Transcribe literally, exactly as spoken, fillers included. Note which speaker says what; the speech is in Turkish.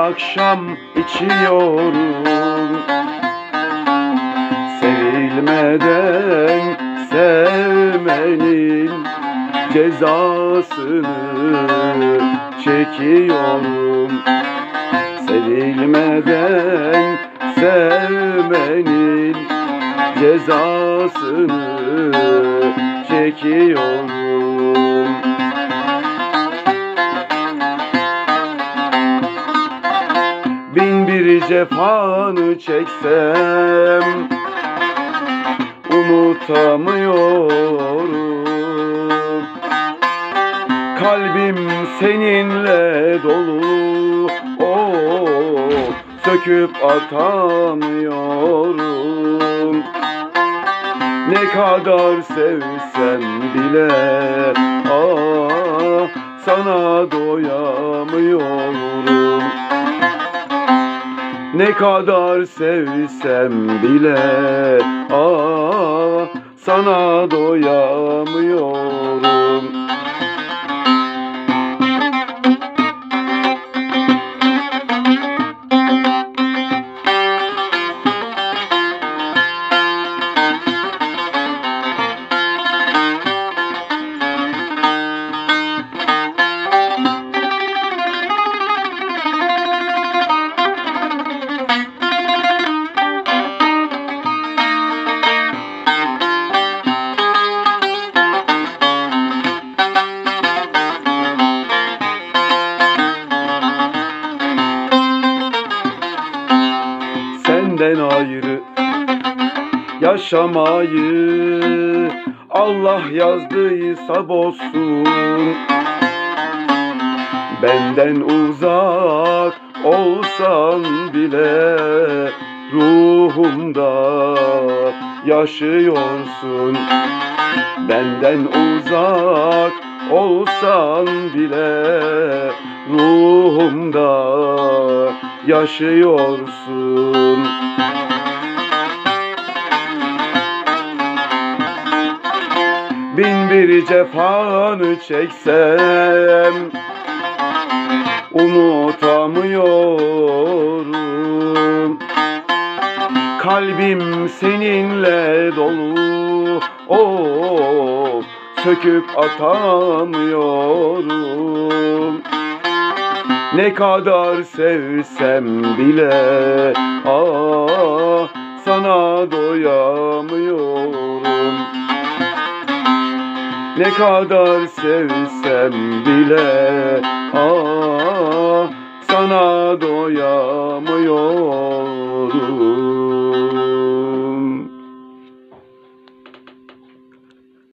Speaker 1: akşam içiyorum. Sevilmeden sevmenin cezasını çekiyorum. Sevilmeden sevmenin cezasını çekiyorum. Bin bir cefanı çeksem unutamıyorum. Kalbim seninle dolu, oh, söküp atamıyorum. Ne kadar sevsem bile ah, sana doyamıyorum. Ne kadar sevsem bile ah, sana doyamıyorum. Senden ayrı yaşamayı Allah yazdıysa bozsun. Benden uzak olsan bile ruhumda yaşıyorsun. Benden uzak olsan bile ruhumda yaşıyorsun. Bin bir cefanı çeksem unutamıyorum. Kalbim seninle dolu, oh, söküp atamıyorum. Ne kadar sevsem bile ah, sana doyamıyorum. Ne kadar sevsem bile ah, sana doyamıyorum.